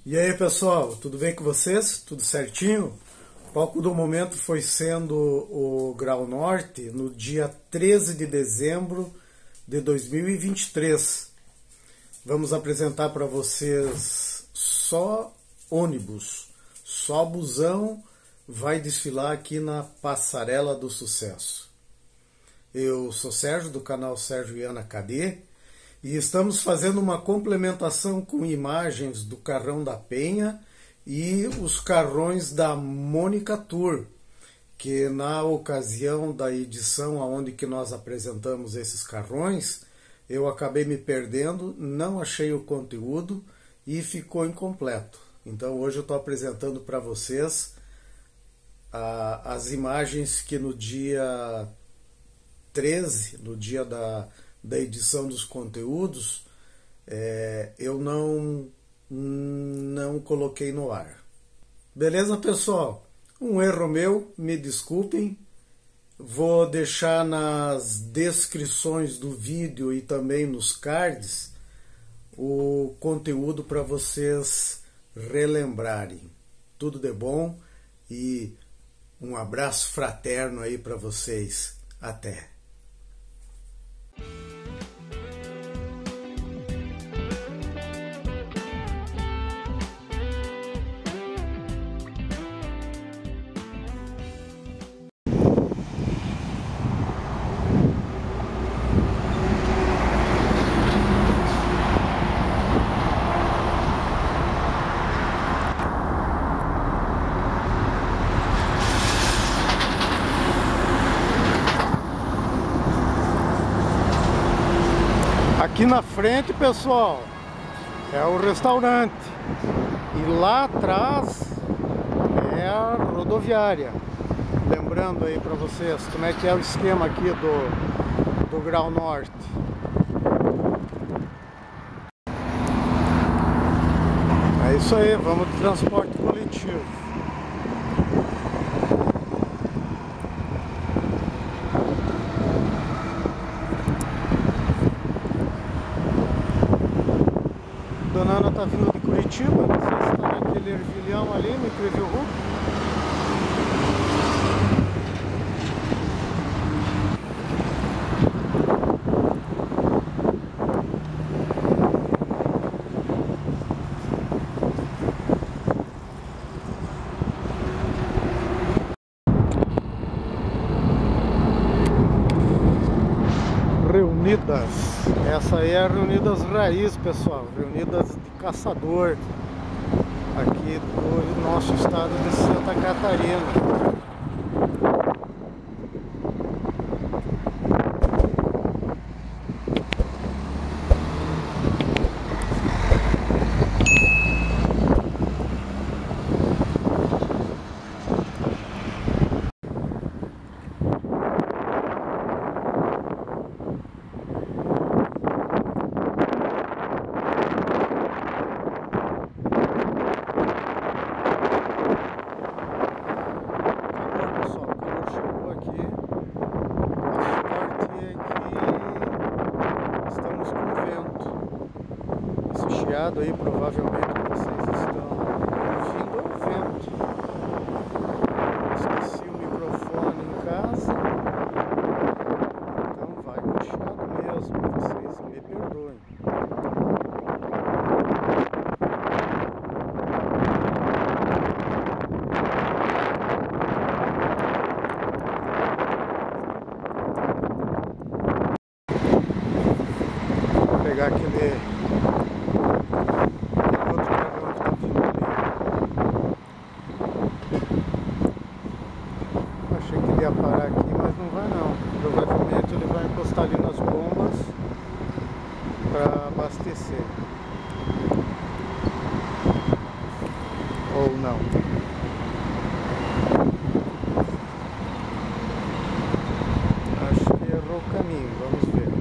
E aí pessoal, tudo bem com vocês? Tudo certinho? O palco do momento foi sendo o Grau Norte no dia 13 de dezembro de 2023. Vamos apresentar para vocês só ônibus, só busão vai desfilar aqui na Passarela do Sucesso. Eu sou Sérgio do canal Sérgio e Ana KD e estamos fazendo uma complementação com imagens do Carrão da Penha e os carrões da Mônica Tour, que na ocasião da edição onde que nós apresentamos esses carrões, eu acabei me perdendo, não achei o conteúdo e ficou incompleto. Então hoje eu estou apresentando para vocês as imagens que no dia 13, no dia da edição dos conteúdos, eu não coloquei no ar. Beleza, pessoal? Um erro meu, me desculpem. Vou deixar nas descrições do vídeo e também nos cards o conteúdo para vocês relembrarem. Tudo de bom e um abraço fraterno aí para vocês. Até! Aqui na frente, pessoal, é o restaurante e lá atrás é a rodoviária. Lembrando aí para vocês como é que é o esquema aqui do Grau Norte. É isso aí, vamos de transporte coletivo. Dona Ana tá vindo de Curitiba, não sei se está naquele ervilhão ali, no Incrível Hulk. Reunidas, essa aí é a Reunidas Raiz, pessoal, Reunidas de Caçador, aqui do nosso estado de Santa Catarina. Aí provavelmente vocês estão ouvindo o vento. Esqueci o microfone em casa, então vai com chiado mesmo, vocês me perdoem. Vou pegar aquele ia parar aqui, mas não vai não. Provavelmente ele vai encostar ali nas bombas para abastecer. Ou não. Acho que errou o caminho, vamos ver.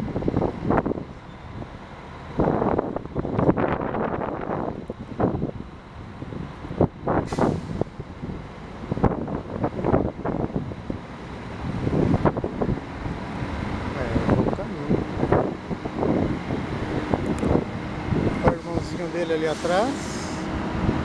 Dele ali atrás.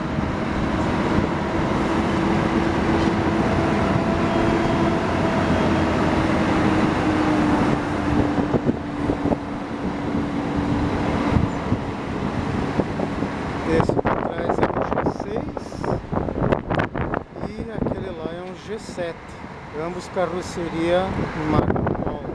G7, ambos carroceria Marco Polo.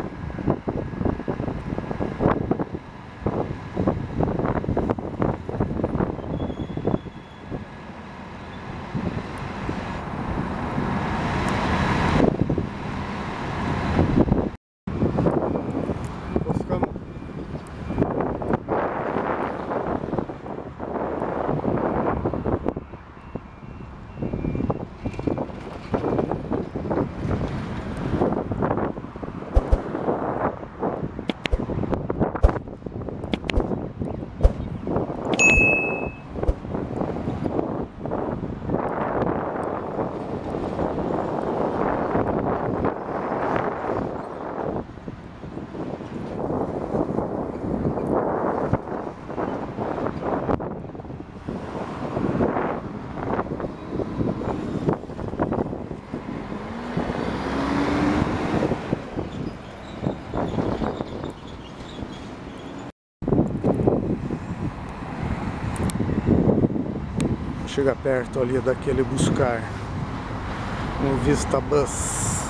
Chega perto ali daquele Buscar, um Vista Bus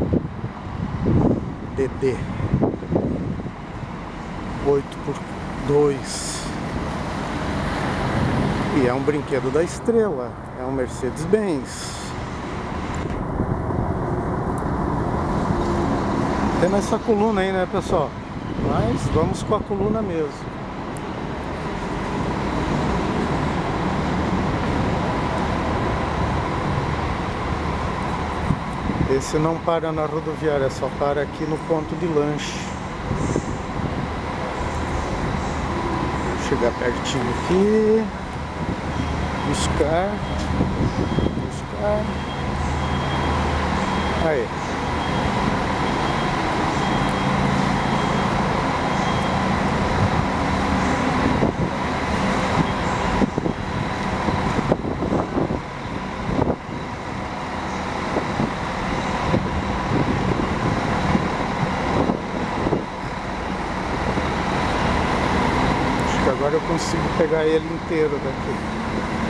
DD 8x2, e é um brinquedo da Estrela, é um Mercedes-Benz. Tem essa coluna aí, né, pessoal? Mas vamos com a coluna mesmo. Esse não para na rodoviária, só para aqui no ponto de lanche. Vou chegar pertinho aqui. Buscar. Aí. Agora eu consigo pegar ele inteiro daqui.